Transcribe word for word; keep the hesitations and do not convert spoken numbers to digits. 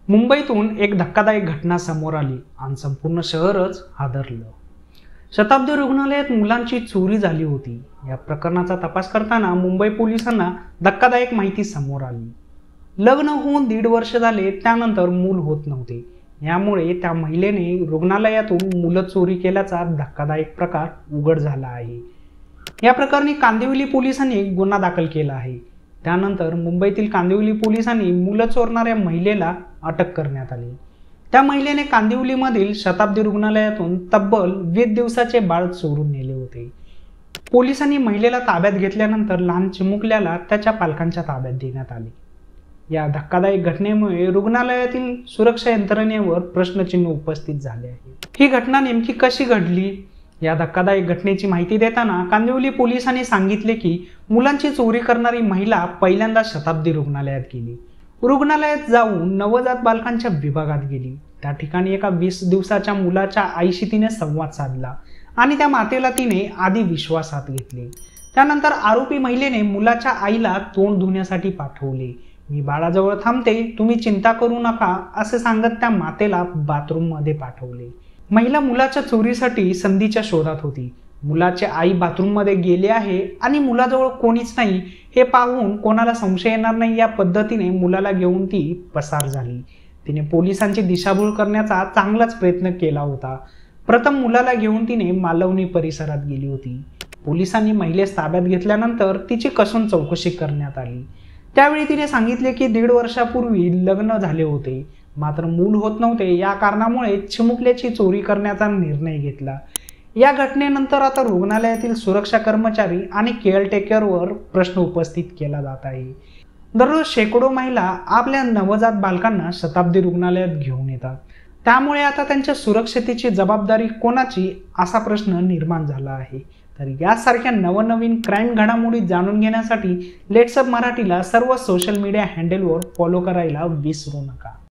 मुंबईतून एक धक्कादायक घटना समोर आली आणि संपूर्ण शहरच हादरलं. शताब्दी रुग्णालयात मुलांची चोरी झाली होती. या प्रकरणाचा तपास करताना मुंबई पोलिसांना धक्कादायक माहिती समोर आली. लग्न होऊन दीड वर्ष झाले, त्यानंतर मूल होत नव्हते. यामुळे त्या महिलेने रुग्णालयातून मुलं चोरी केल्याचा धक्कादायक प्रकार उघड झाला आहे. या प्रकरणी कांदिवली पोलिसांनी गुन्हा दाखल केला आहे. त्यानंतर मुंबईतील कांदिवली पोलिसांनी मुलं चोरणाऱ्या महिलेला अटक करण्यात आली. त्या महिलेने कांदिवलीमधील शताब्दी रुग्णालयातून तब्बल वीस दिवसाचे बाळ चोरून नेले होते. पोलिसांनी महिलेला ताब्यात घेतल्यानंतर लहान चिमुकल्याला त्याच्या पालकांच्या ताब्यात देण्यात आले. या धक्कादायक घटनेमुळे रुग्णालयातील सुरक्षा यंत्रणेवर प्रश्नचिन्ह उपस्थित झाले आहे. ही घटना नेमकी कशी घडली? या धक्कादायक घटनेची माहिती देताना कांदिवली पोलिसांनी सांगितले की मुलांची चोरी करणारी महिला पहिल्यांदा शताब्दी रुग्णालयात गेली. रुग्णालयात जाऊन नवजात बालकांच्या विभागात गेली. त्या ठिकाणी एका वीस दिवसाच्या मुलाच्या आईशी तिने संवाद साधला आणि त्या मातेला तिने आधी विश्वासात घेतले. त्यानंतर आरोपी महिलेने मुलाच्या आईला तोंड धुण्यासाठी पाठवले. मी बाळाजवळ थांबते, तुम्ही चिंता करू नका असे सांगत त्या मातेला बाथरूम मध्ये पाठवले. महिला मुलाच्या चोरीसाठी संधीच्या शोधात होती. मुलाची आई बाथरूम मध्ये गेली आहे आणि मुलाजवळ कोणीच नाही हे पाहून कोणाला संशय येणार नाही या पद्धतीने मुलाला घेऊन ती पसार झाली. तिने पोलिसांची दिशाभूल करण्याचा चांगलाच प्रयत्न केला होता. प्रथम मुलाला घेऊन तिने मालवणी परिसरात गेली होती. पोलिसांनी महिलेस ताब्यात घेतल्यानंतर तिची कसून चौकशी करण्यात आली. त्यावेळी तिने सांगितले की दीड वर्षापूर्वी लग्न झाले होते, मात्र मूल होत नव्हते. या कारणामुळे चिमुकल्याची चोरी करण्याचा निर्णय घेतला. या घटनेनंतर आता रुग्णालयातील सुरक्षा कर्मचारी आणि केअरटेकरवर प्रश्न उपस्थित केला जात आहे. दररोज शेकडो महिला आपल्या नवजात बालकांना शताब्दी रुग्णालयात घेऊन येतात. त्यामुळे आता त्यांच्या सुरक्षतेची जबाबदारी कोणाची असा प्रश्न निर्माण झाला आहे. तर यासारख्या नवनवीन क्राईम घडामोडी जाणून घेण्यासाठी लेट्स अप मराठीला सर्व सोशल मीडिया हँडलवर फॉलो करायला विसरू नका.